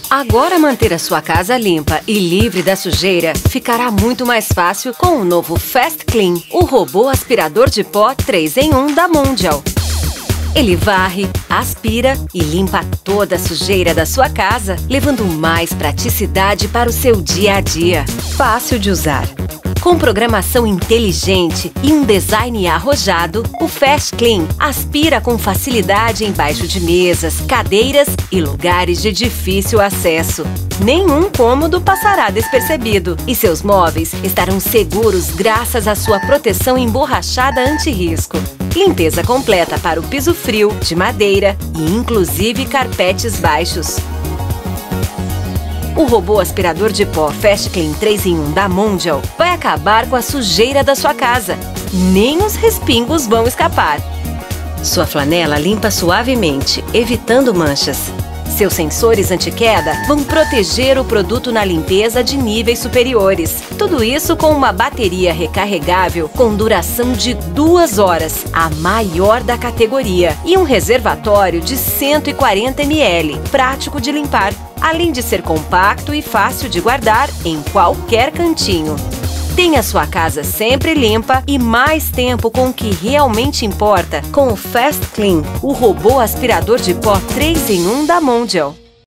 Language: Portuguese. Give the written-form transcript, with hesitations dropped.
Agora manter a sua casa limpa e livre da sujeira ficará muito mais fácil com o novo Fast Clean, o robô aspirador de pó 3 em 1 da Mondial. Ele varre, aspira e limpa toda a sujeira da sua casa, levando mais praticidade para o seu dia a dia. Fácil de usar. Com programação inteligente e um design arrojado, o Fast Clean aspira com facilidade embaixo de mesas, cadeiras e lugares de difícil acesso. Nenhum cômodo passará despercebido e seus móveis estarão seguros graças à sua proteção emborrachada anti-risco. Limpeza completa para o piso frio, de madeira e inclusive carpetes baixos. O robô aspirador de pó Fast Clean 3 em 1 da Mondial vai acabar com a sujeira da sua casa. Nem os respingos vão escapar. Sua flanela limpa suavemente, evitando manchas. Seus sensores anti-queda vão proteger o produto na limpeza de níveis superiores. Tudo isso com uma bateria recarregável com duração de 2 horas, a maior da categoria, e um reservatório de 140 ml, prático de limpar, além de ser compacto e fácil de guardar em qualquer cantinho. Tenha sua casa sempre limpa e mais tempo com o que realmente importa com o Fast Clean, o robô aspirador de pó 3 em 1 da Mondial.